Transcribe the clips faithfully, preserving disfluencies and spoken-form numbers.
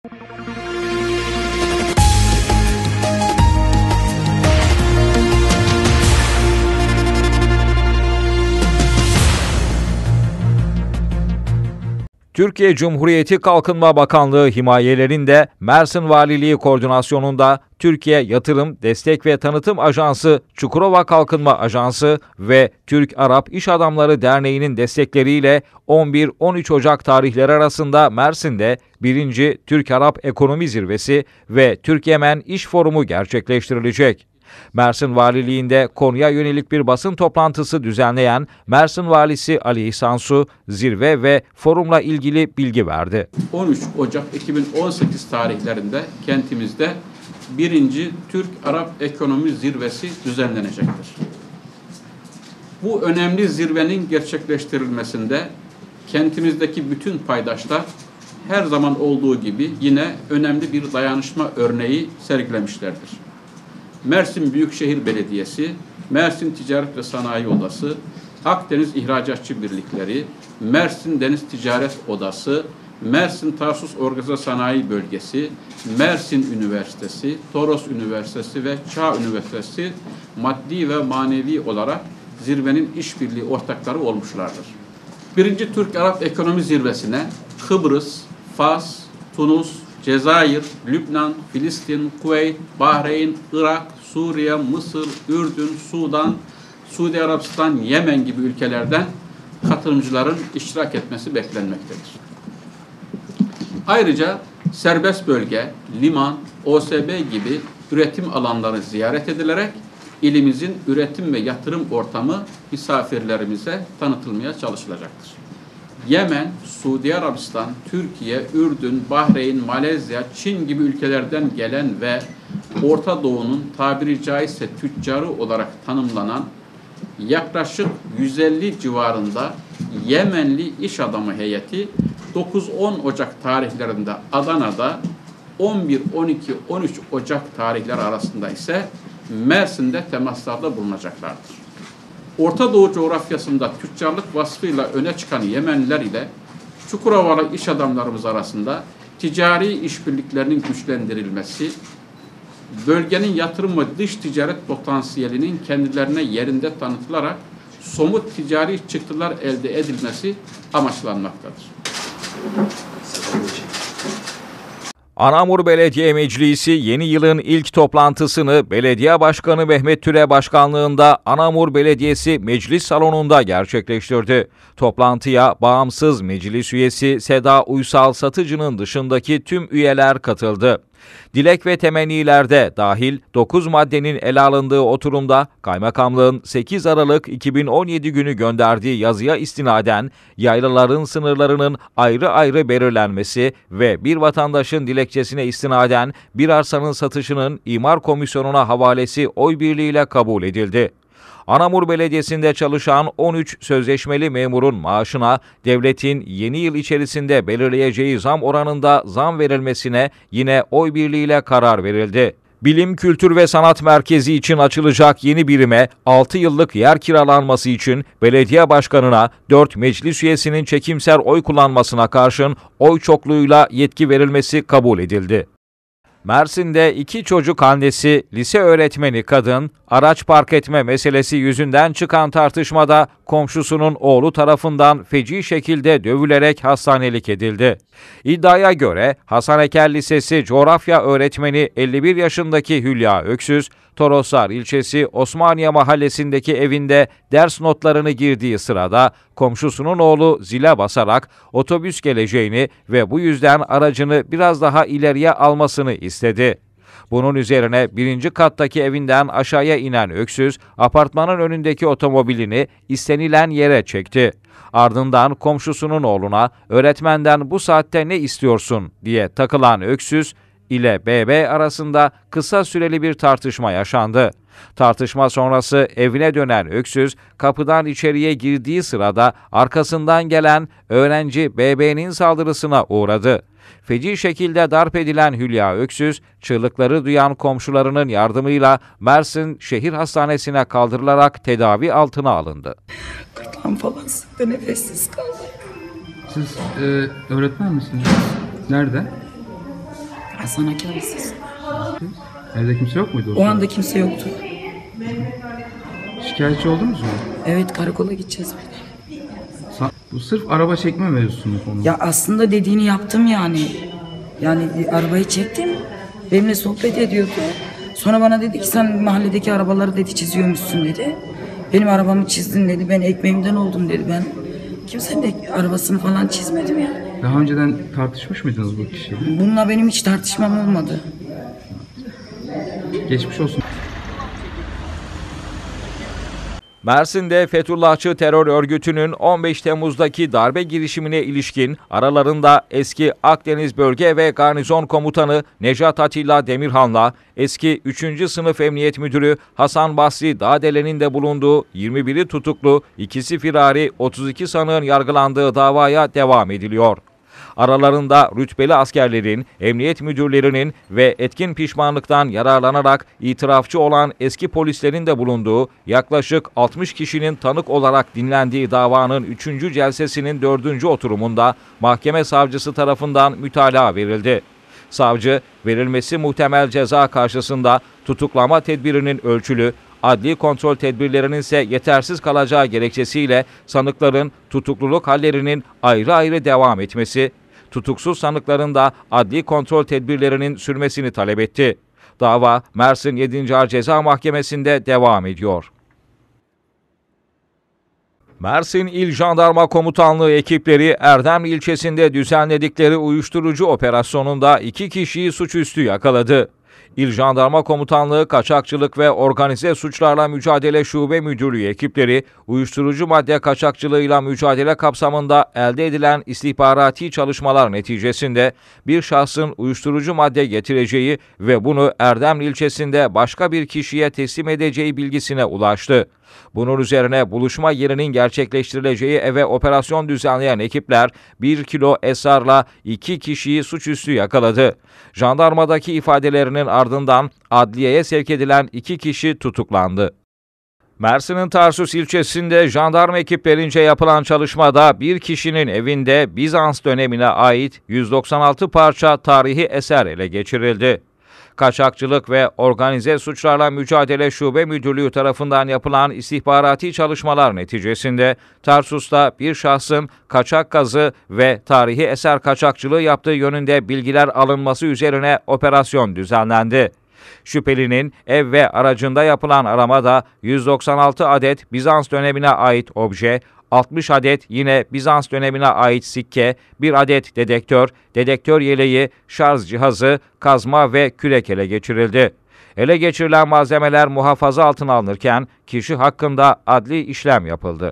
Türkiye Cumhuriyeti Kalkınma Bakanlığı himayelerinde Mersin Valiliği koordinasyonunda Türkiye Yatırım, Destek ve Tanıtım Ajansı, Çukurova Kalkınma Ajansı ve Türk-Arap İş Adamları Derneği'nin destekleriyle on bir on üç Ocak tarihleri arasında Mersin'de birinci Türk-Arap Ekonomi Zirvesi ve Türk-Yemen İş Forumu gerçekleştirilecek. Mersin Valiliği'nde konuya yönelik bir basın toplantısı düzenleyen Mersin Valisi Ali İhsan Su, zirve ve forumla ilgili bilgi verdi. on üç Ocak iki bin on sekiz tarihlerinde kentimizde birinci Türk-Arap Ekonomi Zirvesi düzenlenecektir. Bu önemli zirvenin gerçekleştirilmesinde kentimizdeki bütün paydaşlar her zaman olduğu gibi yine önemli bir dayanışma örneği sergilemişlerdir. Mersin Büyükşehir Belediyesi, Mersin Ticaret ve Sanayi Odası, Akdeniz İhracatçı Birlikleri, Mersin Deniz Ticaret Odası, Mersin Tarsus Organize Sanayi Bölgesi, Mersin Üniversitesi, Toros Üniversitesi ve Çağ Üniversitesi maddi ve manevi olarak zirvenin işbirliği ortakları olmuşlardır. Birinci Türk-Arap Ekonomi Zirvesi'ne Kıbrıs, Fas, Tunus, Cezayir, Lübnan, Filistin, Kuveyt, Bahreyn, Irak, Suriye, Mısır, Ürdün, Sudan, Suudi Arabistan, Yemen gibi ülkelerden katılımcıların iştirak etmesi beklenmektedir. Ayrıca serbest bölge, liman, O S B gibi üretim alanları ziyaret edilerek ilimizin üretim ve yatırım ortamı misafirlerimize tanıtılmaya çalışılacaktır. Yemen, Suudi Arabistan, Türkiye, Ürdün, Bahreyn, Malezya, Çin gibi ülkelerden gelen ve Orta Doğu'nun tabiri caizse tüccarı olarak tanımlanan yaklaşık yüz elli civarında Yemenli iş adamı heyeti dokuz on Ocak tarihlerinde Adana'da, on bir, on iki, on üç Ocak tarihleri arasında ise Mersin'de temaslarda bulunacaklardır. Orta Doğu coğrafyasında tüccarlık vasfıyla öne çıkan Yemenliler ile Çukurovalı iş adamlarımız arasında ticari işbirliklerinin güçlendirilmesi, bölgenin yatırım ve dış ticaret potansiyelinin kendilerine yerinde tanıtılarak somut ticari çıktılar elde edilmesi amaçlanmaktadır. Anamur Belediye Meclisi yeni yılın ilk toplantısını Belediye Başkanı Mehmet Türe başkanlığında Anamur Belediyesi Meclis Salonu'nda gerçekleştirdi. Toplantıya bağımsız meclis üyesi Seda Uysal Satıcı'nın dışındaki tüm üyeler katıldı. Dilek ve temennilerde dahil dokuz maddenin ele alındığı oturumda Kaymakamlığın sekiz Aralık iki bin on yedi günü gönderdiği yazıya istinaden yaylaların sınırlarının ayrı ayrı belirlenmesi ve bir vatandaşın dilekçesine istinaden bir arsanın satışının İmar Komisyonu'na havalesi oy birliğiyle kabul edildi. Anamur Belediyesi'nde çalışan on üç sözleşmeli memurun maaşına devletin yeni yıl içerisinde belirleyeceği zam oranında zam verilmesine yine oy birliğiyle karar verildi. Bilim, Kültür ve Sanat Merkezi için açılacak yeni birime altı yıllık yer kiralanması için belediye başkanına dört meclis üyesinin çekimser oy kullanmasına karşın oy çokluğuyla yetki verilmesi kabul edildi. Mersin'de iki çocuk annesi, lise öğretmeni kadın, araç park etme meselesi yüzünden çıkan tartışmada komşusunun oğlu tarafından feci şekilde dövülerek hastanelik edildi. İddiaya göre Hasan Eker Lisesi coğrafya öğretmeni elli bir yaşındaki Hülya Öksüz, Toroslar ilçesi Osmaniye mahallesindeki evinde ders notlarını girdiği sırada komşusunun oğlu zile basarak otobüs geleceğini ve bu yüzden aracını biraz daha ileriye almasını istedi. Bunun üzerine birinci kattaki evinden aşağıya inen Öksüz, apartmanın önündeki otomobilini istenilen yere çekti. Ardından komşusunun oğluna öğretmenden bu saatte ne istiyorsun diye takılan Öksüz ile B B arasında kısa süreli bir tartışma yaşandı. Tartışma sonrası evine dönen Öksüz, kapıdan içeriye girdiği sırada arkasından gelen öğrenci B B'nin saldırısına uğradı. Feci şekilde darp edilen Hülya Öksüz, çığlıkları duyan komşularının yardımıyla Mersin Şehir Hastanesi'ne kaldırılarak tedavi altına alındı. Gırtlağım falan sıktı, nefessiz kaldım. Siz e, öğretmen misiniz? Nerede? Hasan Akersiz. Evde kimse yok muydu? O anda kimse yoktu. Şikayetçi oldunuz mu? Evet, karakola gideceğiz. Sa- Bu sırf araba çekme mevzusu mu konu? Ya aslında dediğini yaptım yani. Yani arabayı çektim. Benimle sohbet ediyordu. Sonra bana dedi ki sen mahalledeki arabaları dedi çiziyormuşsun dedi. Benim arabamı çizdin dedi. Ben ekmeğimden oldum dedi. Ben kimsenin de arabasını falan çizmedim yani. Daha önceden tartışmış mıydınız bu kişiyle? Bununla benim hiç tartışmam olmadı. Geçmiş olsun. Mersin'de Fethullahçı terör örgütünün on beş Temmuz'daki darbe girişimine ilişkin aralarında eski Akdeniz Bölge ve Garnizon Komutanı Necat Atilla Demirhan'la eski üçüncü Sınıf Emniyet Müdürü Hasan Basri Dağdelen'in de bulunduğu yirmi biri tutuklu, ikisi firari otuz iki sanığın yargılandığı davaya devam ediliyor. Aralarında rütbeli askerlerin, emniyet müdürlerinin ve etkin pişmanlıktan yararlanarak itirafçı olan eski polislerin de bulunduğu yaklaşık altmış kişinin tanık olarak dinlendiği davanın üçüncü celsesinin dördüncü oturumunda mahkeme savcısı tarafından mütalaa verildi. Savcı, verilmesi muhtemel ceza karşısında tutuklama tedbirinin ölçülü, adli kontrol tedbirlerinin ise yetersiz kalacağı gerekçesiyle sanıkların tutukluluk hallerinin ayrı ayrı devam etmesi, tutuksuz sanıkların da adli kontrol tedbirlerinin sürmesini talep etti. Dava Mersin yedinci Ağır Ceza Mahkemesi'nde devam ediyor. Mersin İl Jandarma Komutanlığı ekipleri Erdemli ilçesinde düzenledikleri uyuşturucu operasyonunda iki kişiyi suçüstü yakaladı. İl Jandarma Komutanlığı Kaçakçılık ve Organize Suçlarla Mücadele Şube Müdürlüğü ekipleri uyuşturucu madde kaçakçılığıyla mücadele kapsamında elde edilen istihbarati çalışmalar neticesinde bir şahsın uyuşturucu madde getireceği ve bunu Erdemli ilçesinde başka bir kişiye teslim edeceği bilgisine ulaştı. Bunun üzerine buluşma yerinin gerçekleştirileceği eve operasyon düzenleyen ekipler bir kilo esrarla iki kişiyi suçüstü yakaladı. Jandarmadaki ifadelerinin ardından adliyeye sevk edilen iki kişi tutuklandı. Mersin'in Tarsus ilçesinde jandarma ekiplerince yapılan çalışmada bir kişinin evinde Bizans dönemine ait yüz doksan altı parça tarihi eser ele geçirildi. Kaçakçılık ve Organize Suçlarla Mücadele Şube Müdürlüğü tarafından yapılan istihbarati çalışmalar neticesinde Tarsus'ta bir şahsın kaçak gazı ve tarihi eser kaçakçılığı yaptığı yönünde bilgiler alınması üzerine operasyon düzenlendi. Şüphelinin ev ve aracında yapılan aramada yüz doksan altı adet Bizans dönemine ait obje, altmış adet yine Bizans dönemine ait sikke, bir adet dedektör, dedektör yeleği, şarj cihazı, kazma ve kürek ele geçirildi. Ele geçirilen malzemeler muhafaza altına alınırken kişi hakkında adli işlem yapıldı.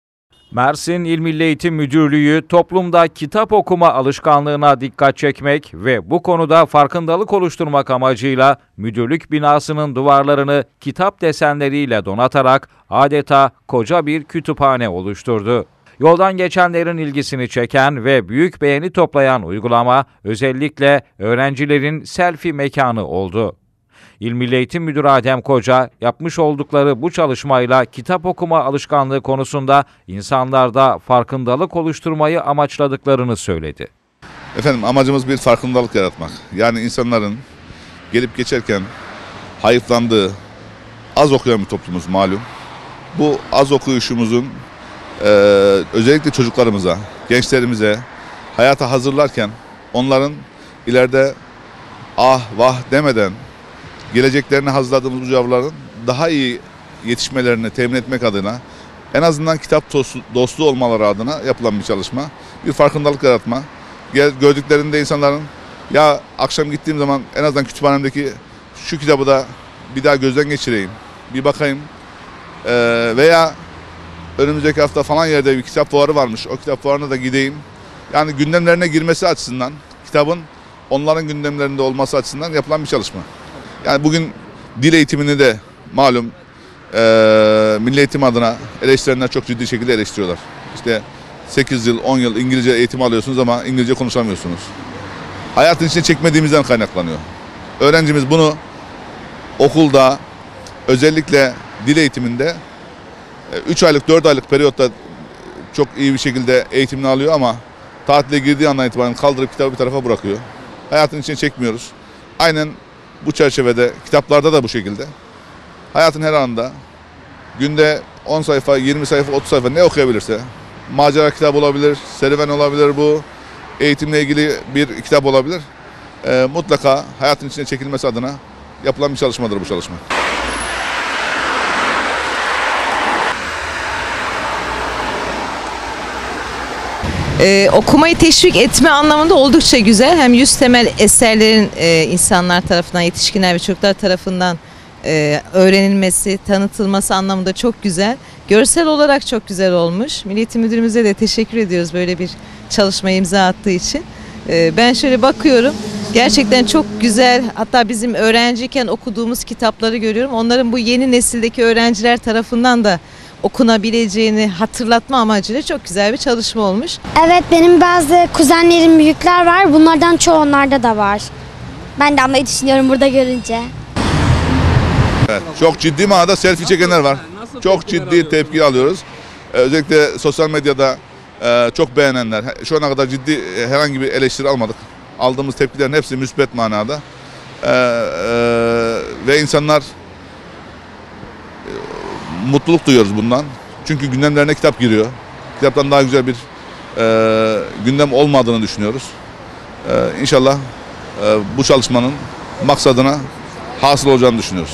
Mersin İl Milli Eğitim Müdürlüğü toplumda kitap okuma alışkanlığına dikkat çekmek ve bu konuda farkındalık oluşturmak amacıyla müdürlük binasının duvarlarını kitap desenleriyle donatarak adeta koca bir kütüphane oluşturdu. Yoldan geçenlerin ilgisini çeken ve büyük beğeni toplayan uygulama özellikle öğrencilerin selfie mekanı oldu. İl Milli Eğitim Müdürü Adem Koca, yapmış oldukları bu çalışmayla kitap okuma alışkanlığı konusunda insanlarda farkındalık oluşturmayı amaçladıklarını söyledi. Efendim amacımız bir farkındalık yaratmak. Yani insanların gelip geçerken hayıflandığı, az okuyan bir toplumuz malum. Bu az okuyuşumuzun e, özellikle çocuklarımıza, gençlerimize hayata hazırlarken onların ileride ah vah demeden geleceklerini hazırladığımız bu yavruların daha iyi yetişmelerini temin etmek adına en azından kitap dostluğu olmaları adına yapılan bir çalışma. Bir farkındalık yaratma. Gördüklerinde insanların ya akşam gittiğim zaman en azından kütüphanemdeki şu kitabı da bir daha gözden geçireyim, bir bakayım ee, veya önümüzdeki hafta falan yerde bir kitap fuarı varmış, o kitap fuarına da gideyim. Yani gündemlerine girmesi açısından, kitabın onların gündemlerinde olması açısından yapılan bir çalışma. Yani bugün dil eğitimini de malum e, milli eğitim adına eleştirenler çok ciddi şekilde eleştiriyorlar. İşte sekiz yıl, on yıl İngilizce eğitim alıyorsunuz ama İngilizce konuşamıyorsunuz. Hayatın içine çekmediğimizden kaynaklanıyor. Öğrencimiz bunu okulda özellikle dil eğitiminde üç aylık, dört aylık periyotta çok iyi bir şekilde eğitimini alıyor ama tatile girdiği andan itibaren kaldırıp kitabı bir tarafa bırakıyor. Hayatın içine çekmiyoruz. aynen bu çerçevede kitaplarda da bu şekilde. Hayatın her anında günde on sayfa, yirmi sayfa, otuz sayfa ne okuyabilirse, macera kitabı olabilir, serüven olabilir bu, eğitimle ilgili bir kitap olabilir. E, mutlaka hayatın içine çekilmesi adına yapılan bir çalışmadır bu çalışma. Ee, okumayı teşvik etme anlamında oldukça güzel. Hem yüz temel eserlerin e, insanlar tarafından, yetişkinler ve çocuklar tarafından e, öğrenilmesi, tanıtılması anlamında çok güzel. Görsel olarak çok güzel olmuş. Milli Eğitim Müdürümüze de teşekkür ediyoruz böyle bir çalışmaya imza attığı için. E, ben şöyle bakıyorum. Gerçekten çok güzel. Hatta bizim öğrenciyken okuduğumuz kitapları görüyorum. Onların bu yeni nesildeki öğrenciler tarafından da okunabileceğini hatırlatma amacıyla çok güzel bir çalışma olmuş. Evet, benim bazı kuzenlerim, büyükler var. Bunlardan çoğu onlarda da var. Ben de almayı düşünüyorum burada görünce. Evet, çok ciddi manada selfie çekenler var. Çok ciddi tepki alıyoruz. Ee, özellikle sosyal medyada e, çok beğenenler. Şu ana kadar ciddi e, herhangi bir eleştiri almadık. Aldığımız tepkilerin hepsi müspet manada. Ee, e, ve insanlar e, mutluluk duyuyoruz bundan. Çünkü gündemlerine kitap giriyor. Kitaptan daha güzel bir e, gündem olmadığını düşünüyoruz. E, İnşallah e, bu çalışmanın maksadına hasıl olacağını düşünüyoruz.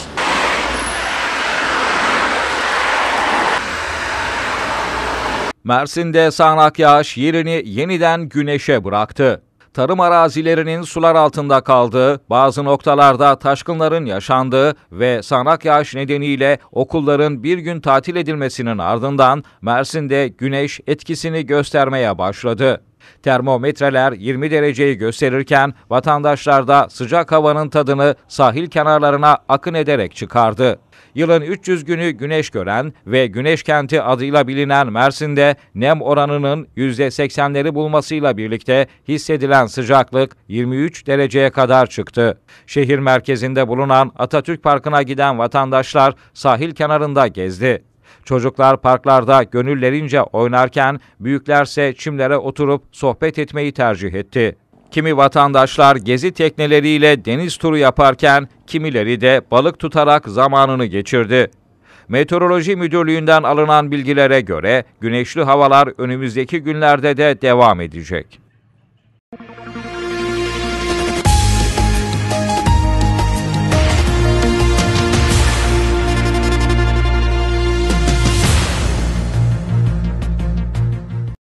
Mersin'de sağanak yağış yerini yeniden güneşe bıraktı. Tarım arazilerinin sular altında kaldığı, bazı noktalarda taşkınların yaşandığı ve sağanak yağış nedeniyle okulların bir gün tatil edilmesinin ardından Mersin'de güneş etkisini göstermeye başladı. Termometreler yirmi dereceyi gösterirken vatandaşlar da sıcak havanın tadını sahil kenarlarına akın ederek çıkardı. Yılın üç yüz günü güneş gören ve Güneş Kenti adıyla bilinen Mersin'de nem oranının yüzde seksenleri bulmasıyla birlikte hissedilen sıcaklık yirmi üç dereceye kadar çıktı. Şehir merkezinde bulunan Atatürk Parkı'na giden vatandaşlar sahil kenarında gezdi. Çocuklar parklarda gönüllerince oynarken büyüklerse çimlere oturup sohbet etmeyi tercih etti. Kimi vatandaşlar gezi tekneleriyle deniz turu yaparken kimileri de balık tutarak zamanını geçirdi. Meteoroloji Müdürlüğü'nden alınan bilgilere göre güneşli havalar önümüzdeki günlerde de devam edecek.